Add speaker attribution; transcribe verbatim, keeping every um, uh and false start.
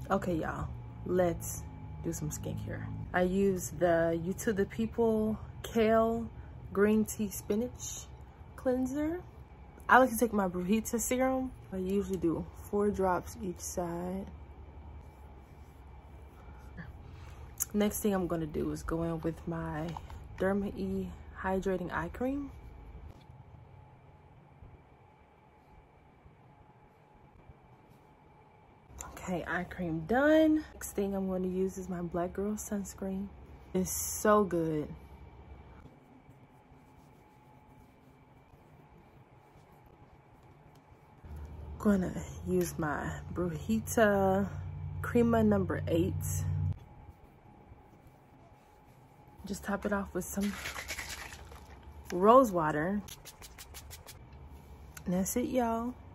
Speaker 1: Okay, y'all, let's do some skincare. I use the You To The People Kale Green Tea Spinach Cleanser. I like to take my Brujita serum. I usually do four drops each side. Next thing I'm gonna do is go in with my Derma E Hydrating Eye Cream. Okay, eye cream done. Next thing I'm going to use is my Black Girl sunscreen. It's so good. Gonna use my Brujita Crema number eight. Just top it off with some rose water. And that's it, y'all.